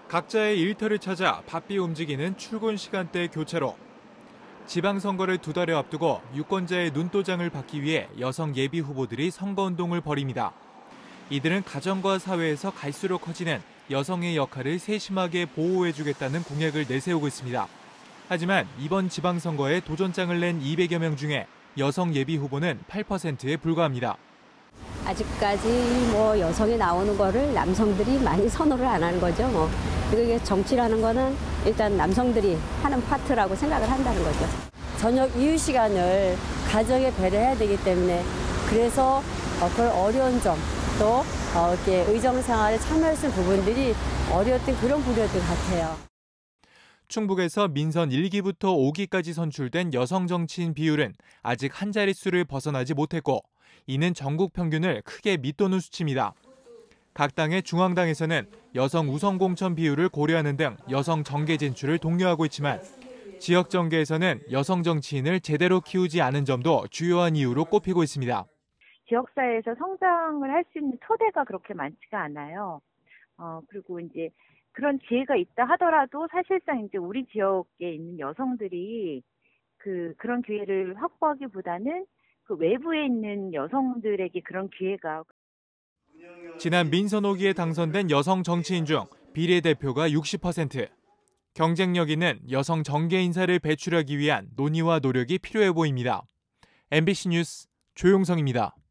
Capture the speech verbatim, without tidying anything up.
각자의 일터를 찾아 바삐 움직이는 출근 시간대 교차로. 지방선거를 두 달여 앞두고 유권자의 눈도장을 받기 위해 여성 예비 후보들이 선거운동을 벌입니다. 이들은 가정과 사회에서 갈수록 커지는 여성의 역할을 세심하게 보호해주겠다는 공약을 내세우고 있습니다. 하지만 이번 지방선거에 도전장을 낸 이백여 명 중에 여성 예비 후보는 팔 퍼센트에 불과합니다. 아직까지 뭐 여성이 나오는 거를 남성들이 많이 선호를 안 하는 거죠. 뭐 이게 정치라는 거는 일단 남성들이 하는 파트라고 생각을 한다는 거죠. 저녁 이후 시간을 가정에 배려해야 되기 때문에 그래서 그런 어려운 점 또 이렇게 의정 생활에 참여했을 부분들이 어려웠던 그런 부류들 같아요. 충북에서 민선 일 기부터 오 기까지 선출된 여성 정치인 비율은 아직 한 자릿수를 벗어나지 못했고 이는 전국 평균을 크게 밑도는 수치입니다. 각 당의 중앙당에서는 여성 우선 공천 비율을 고려하는 등 여성 정계 진출을 독려하고 있지만 지역 정계에서는 여성 정치인을 제대로 키우지 않은 점도 주요한 이유로 꼽히고 있습니다. 지역사회에서 성장을 할 수 있는 토대가 그렇게 많지가 않아요. 어, 그리고 이제 그런 기회가 있다 하더라도 사실상 이제 우리 지역에 있는 여성들이 그, 그런 기회를 확보하기보다는 그 외부에 있는 여성들에게 그런 기회가. 지난 민선 오 기에 당선된 여성 정치인 중 비례대표가 육십 퍼센트. 경쟁력 있는 여성 정계 인사를 배출하기 위한 논의와 노력이 필요해 보입니다. 엠비씨 뉴스 조용성입니다.